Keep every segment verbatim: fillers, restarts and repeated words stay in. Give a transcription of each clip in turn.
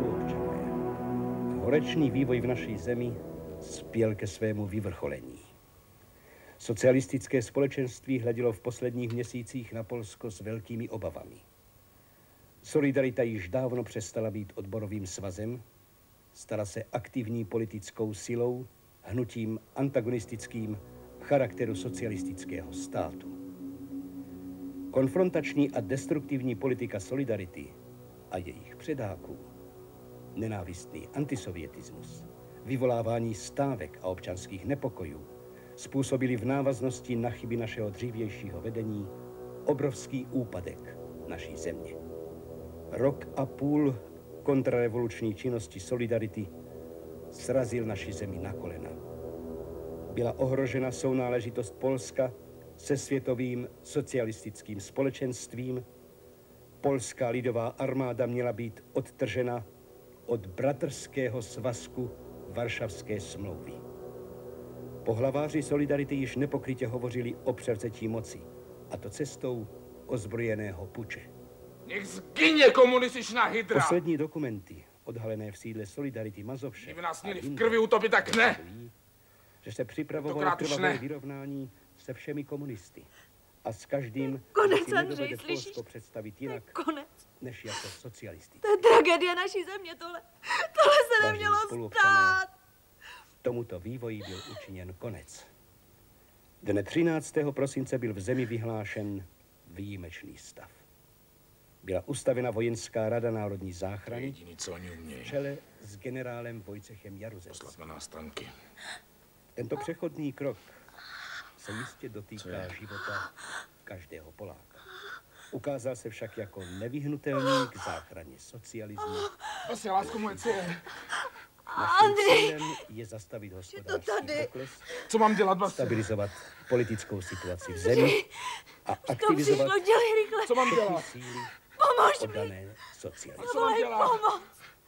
spoluobčané. Horečný vývoj v naší zemi spěl ke svému vyvrcholení. Socialistické společenství hledělo v posledních měsících na Polsko s velkými obavami. Solidarita již dávno přestala být odborovým svazem, stala se aktivní politickou silou, hnutím antagonistickým charakteru socialistického státu. Konfrontační a destruktivní politika Solidarity a jejich předáků, nenávistný antisovietismus, vyvolávání stávek a občanských nepokojů způsobili v návaznosti na chyby našeho dřívějšího vedení obrovský úpadek naší země. Rok a půl kontrarevoluční činnosti Solidarity srazil naši zemi na kolena. Byla ohrožena sounáležitost Polska se světovým socialistickým společenstvím. Polská lidová armáda měla být odtržena od bratrského svazku Varšavské smlouvy. Pohlaváři Solidarity již nepokrytě hovořili o převzetí moci, a to cestou ozbrojeného puče. Nech zgyně komunističná hydra! Poslední dokumenty, odhalené v sídle Solidarity Mazovše, kdyby nás měli v krvi utopit, tak ne! Že se připravovalo krvavé vyrovnání se všemi komunisty. A s každým, konec, si Andřej, slyšíš? Polsko představit jinak, konec. než jako socialistický. To je tragédie naší země, tohle. Tohle se nemělo stát. Tomuto vývoji byl učiněn konec. Dne třináctého prosince byl v zemi vyhlášen výjimečný stav. Byla ustavena vojenská rada národní záchrany jediný, co oni umějí. V čele s generálem Vojcechem Jaruzem. Poslat na nás tanky. Tento přechodný krok se jistě dotýká života každého Poláka. Ukázal se však jako nevyhnutelný k záchraně socialismu. Asi, lásku moje, co je? Naším cílem je zastavit hospodářský pokles, co mám dělat, Basi? Stabilizovat politickou situaci v zemi a aktivizovat co mám dělat? síly Pomož oddané socialismu. Co mám dělat? Pomoc.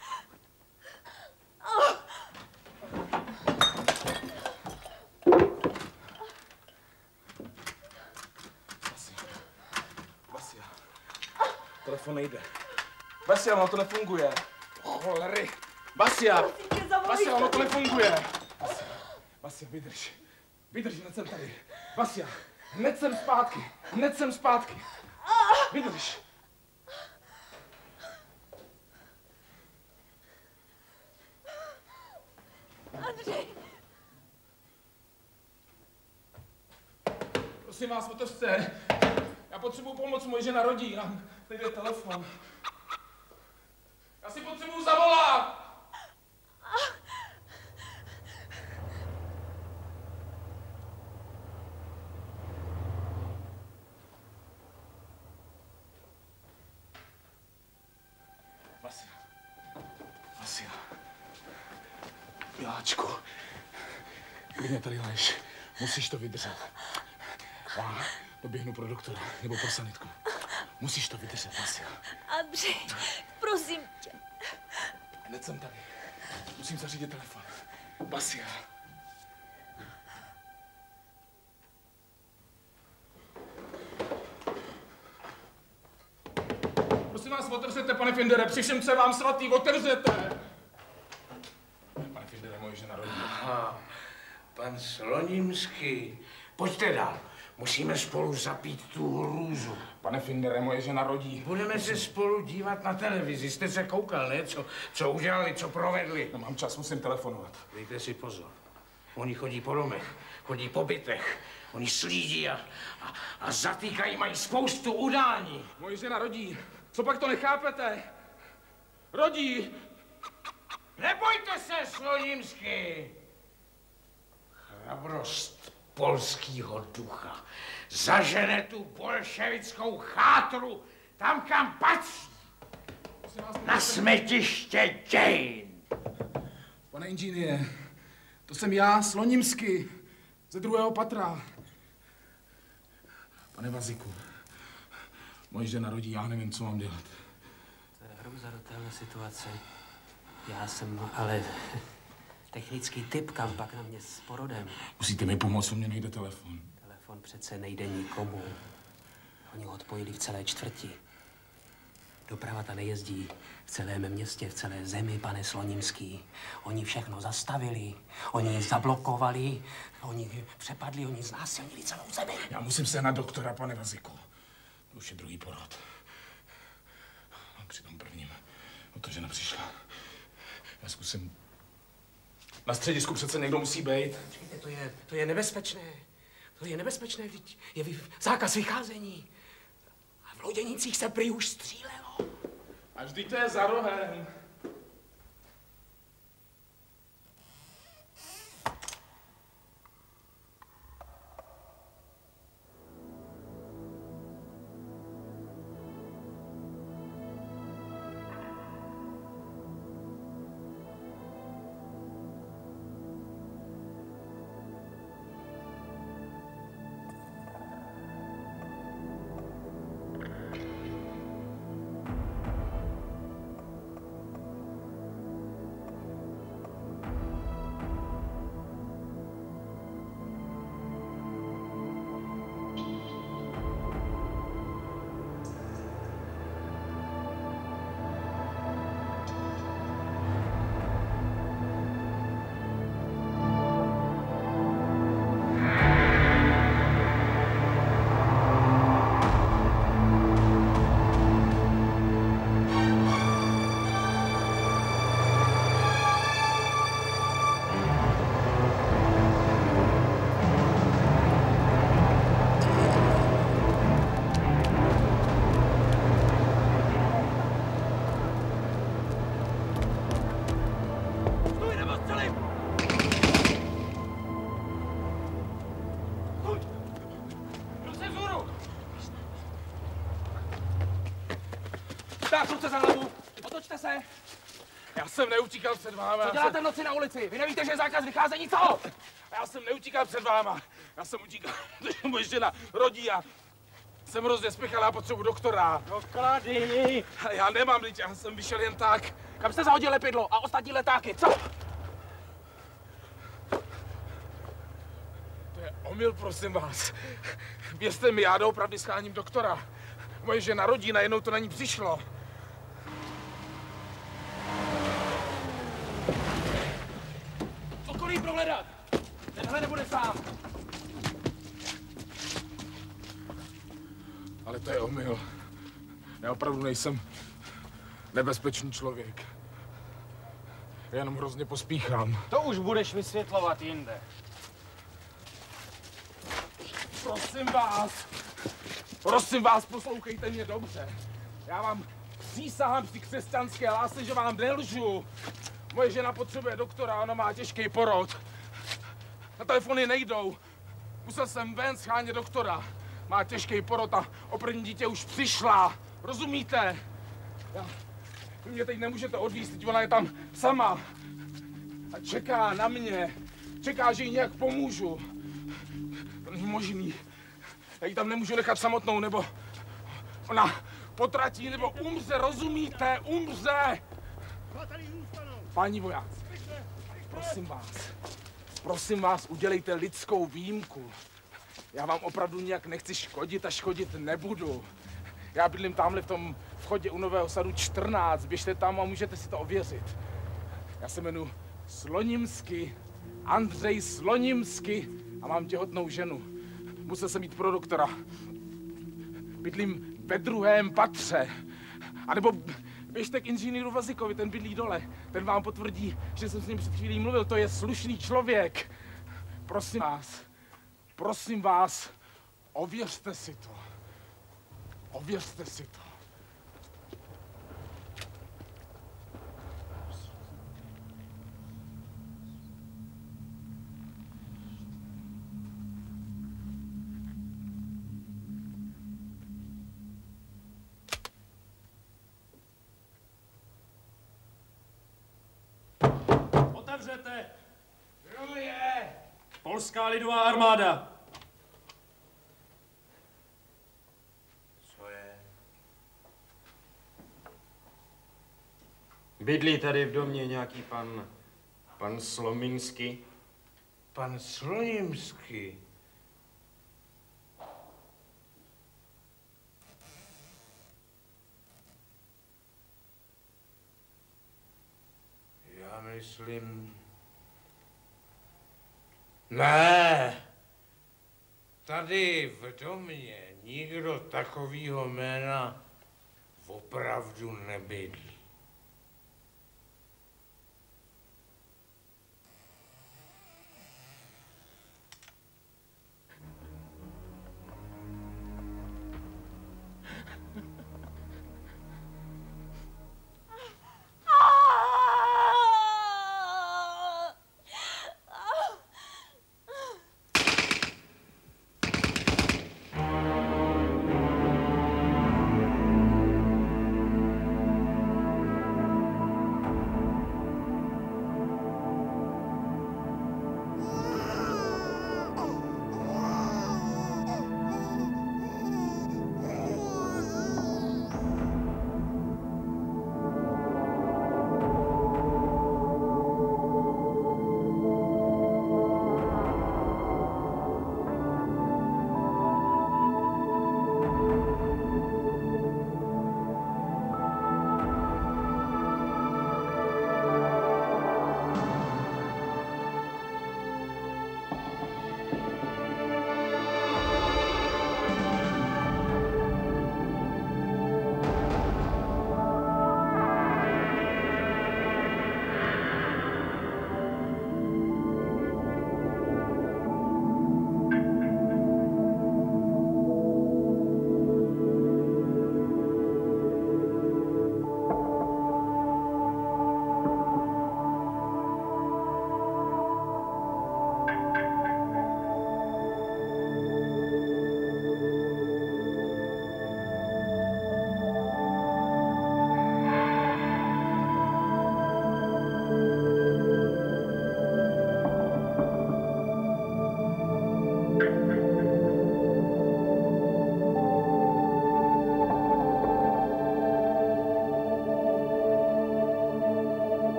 Telefon nejde. Basia, ono to nefunguje. Holery. Basia! Basia, ono to nefunguje. Basia, Basia, vydrž. Vydrž, hned jsem tady. Basia, hned jsem zpátky. Hned jsem zpátky. Vydrž. Andřej. Prosím vás, otevřte. Já potřebuji pomoc, moje žena rodí, nám nejde telefon. Já si potřebuji zavolat! Basia. Basia. Miláčku. Kdy mě tady lež, musíš to vydržet. A doběhnu pro doktora, nebo pro sanitku. Musíš to vydržet, Basia. Andřej, prosím tě. Hned jsem tady. Musím zařídit telefon. Basia. Prosím vás, otevřete, pane Findere, při všem, co je vám svatý, otevřete! Pane Findere, moje žena rodí. Aha, pan Slonimský. Pojďte dál. Musíme spolu zapít tu hrůzu. Pane Findere, moje žena rodí. Budeme musím... se spolu dívat na televizi. Jste se koukal, ne? Co, co udělali, co provedli. Nemám čas, musím telefonovat. Dejte si pozor. Oni chodí po domech, chodí po bytech. Oni slídí a, a, a zatýkají, mají spoustu udání. Moje žena rodí. Co pak to nechápete? Rodí. Nebojte se, Slonimský. Hrabrost polskýho ducha zažene tu bolševickou chátru tam, kam patří. Na smetiště dějin. Pane inženýre, to jsem já, Slonimský, ze druhého patra. Pane Vazíku, moje žena rodí, já nevím, co mám dělat. To je hrůza do téhle situace. Já jsem ale technický typ, kam pak na mě s porodem. Musíte mi pomoct, u mě nejde telefon. Telefon přece nejde nikomu. Oni ho odpojili v celé čtvrti. Doprava ta nejezdí v celém městě, v celé zemi, pane Slonimský. Oni všechno zastavili, oni zablokovali, oni přepadli, oni znásilnili celou zemi. Já musím se na doktora, pane Vaziku. To už je druhý porod. A při tom prvním o to žena přišla. Já zkusím. Na středisku přece někdo musí být. Počkejte, to je, to je nebezpečné. To je nebezpečné, vždyť je vy, zákaz vycházení. A v Loděnicích se prý už střílelo. A vždyť to je za rohem. Tak, ruce za hlavu, otočte se. Já jsem neutíkal před váma. Co děláte v noci na ulici? Vy nevíte, že je zákaz vycházení, co? Já jsem neutíkal před váma. Já jsem utíkal, protože moje žena rodí a jsem hrozně spěchal, já potřebuji doktora. Doklady. Ale já nemám, teď já jsem vyšel jen tak. Kam jste zahodil lepidlo a ostatní letáky, co? To je omyl, prosím vás. Věřte mi, já doopravdy scháním doktora. Moje žena rodí, najednou to na ní přišlo. Okolí prohledat. Tenhle nebude sám. Ale to je omyl. Já opravdu nejsem nebezpečný člověk. Já jenom hrozně pospíchám. To už budeš vysvětlovat jinde. Prosím vás, prosím vás, poslouchejte mě dobře. Já vám přísahám při křesťanské lásce, že vám nelžu. Moje žena potřebuje doktora, ona má těžký porod. Na telefony nejdou. Musel jsem ven schánět doktora. Má těžký porod a o první dítě už přišla. Rozumíte? Já, vy mě teď nemůžete odvízt, teď ona je tam sama. A čeká na mě. Čeká, že jí nějak pomůžu. To není možný. Já ji tam nemůžu nechat samotnou, nebo ona potratí, nebo umře, rozumíte? Umře! Páni vojáci, prosím vás, prosím vás, udělejte lidskou výjimku. Já vám opravdu nějak nechci škodit a škodit nebudu. Já bydlím tamhle v tom vchodě u Nového sadu čtrnáct, běžte tam a můžete si to ověřit. Já se jmenuji Slonimský, Andřej Slonimský a mám těhotnou ženu. Musel jsem jít pro doktora. Bydlím ve druhém patře. A nebo běžte k inženýru Vazikovi, ten bydlí dole. Ten vám potvrdí, že jsem s ním před chvílí mluvil. To je slušný člověk. Prosím vás, prosím vás, ověřte si to. Ověřte si to. Otevřete! Kdo je? Polská lidová armáda. Co je? Bydlí tady v domě nějaký pan, pan Slomínský? Pan Slonimský. myslím... Ne, tady v domě nikdo takovýho jména opravdu nebydlí.